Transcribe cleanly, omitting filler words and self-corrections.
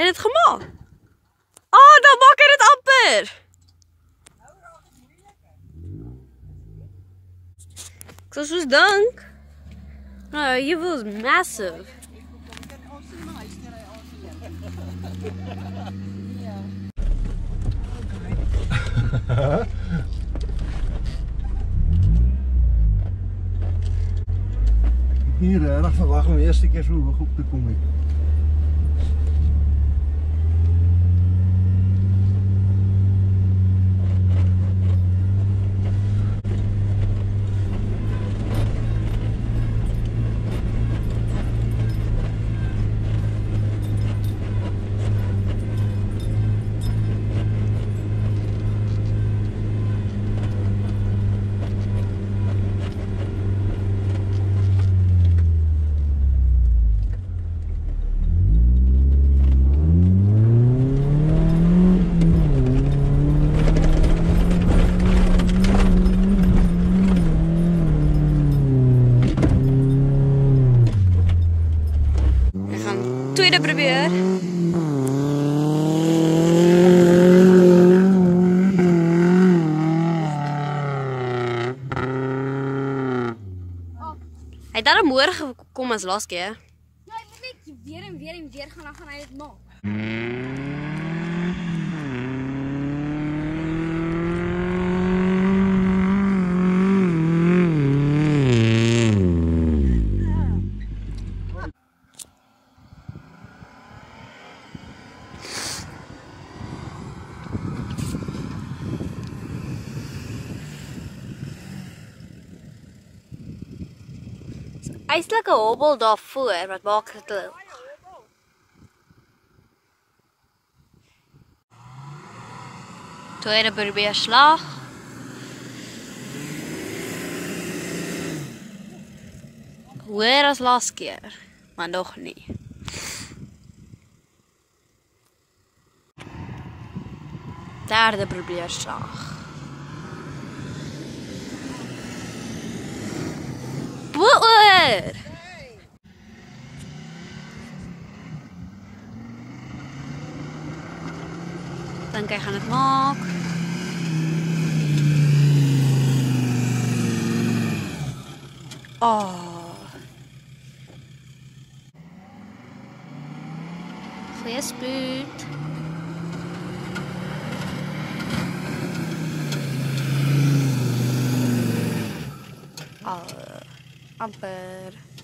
Hy het dit gemaak. Dan maak hy dit amper. Ek sou soos dink. Nou, hier was massive. Hier reg verwag om eerste keer so hoog op te kom het. Tweede probeer. Hy het daar môre gekom as laas keer. Ja, hy moet net weer en weer gaan, dan gaan hy dit maak. Eintlik 'n hobbel daarvoor wat maak dit. Tweede probeer slag. Hoër as laas keer, maar nog nie. Derde probeer slag. Boer! Dink hy gaan dit maak. Goeie spoed. Amper.